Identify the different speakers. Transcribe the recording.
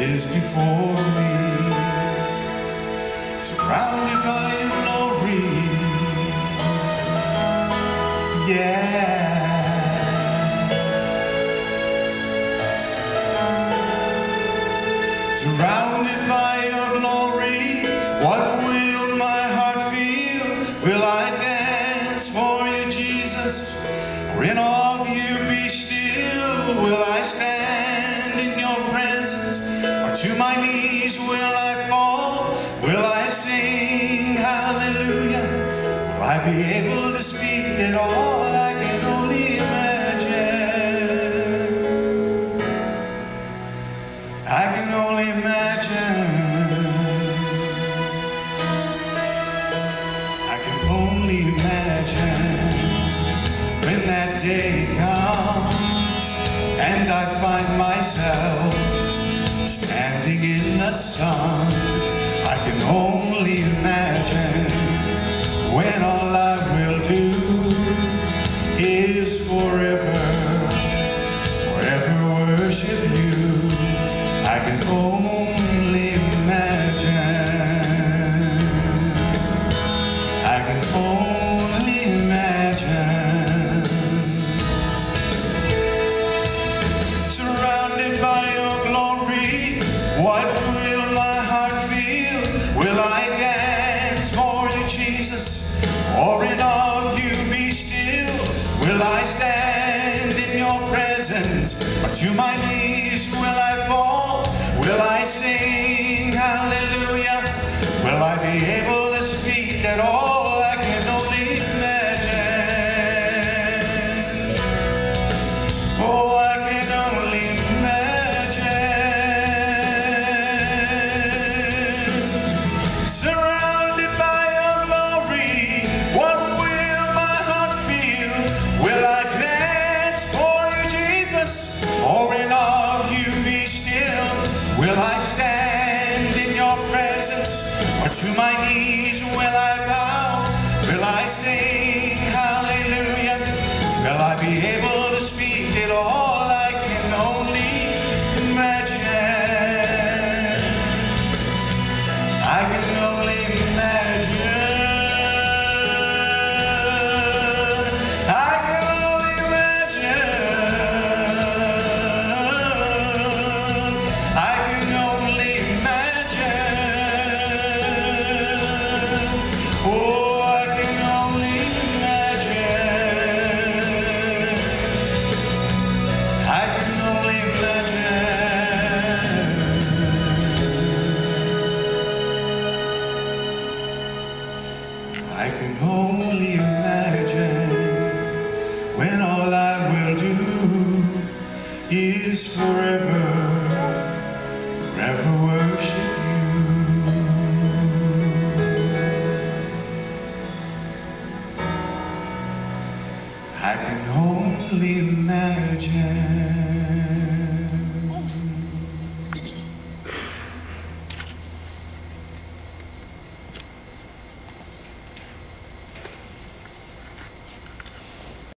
Speaker 1: is before me, surrounded by your glory. Yeah. Surrounded by your glory, what will my heart feel? Will I dance for you, Jesus? Or in awe of you be still? Will I stand in your presence? Or to my knees will I fall? Will I sing hallelujah? Will I be able to speak at all? I can only imagine. I can only imagine. I can only imagine when that day comes and I find myself standing in the sun. I can only imagine when all I will do is forever worship you. I can only imagine. I can only imagine. Surrounded by your glory, what will my heart feel? Will I dance for you, Jesus? Or in awe of you be still? Will I stand in your presence? Or to my knees will I fall? Will I sing hallelujah? Will I be able to speak at all? I can only imagine. Oh, I can only imagine. Surrounded by your glory, what will my heart feel? Will I dance for you, Jesus? Or in awe of you be still? Will I stand in your presence? Or to my knees will I bow? Will I sing hallelujah? Will I be able to speak at all? I can only imagine. I can only imagine. I can only imagine. I can only imagine. Oh, I can only imagine. I can only imagine. I can only imagine when all I will do is forever worship you. I can only imagine.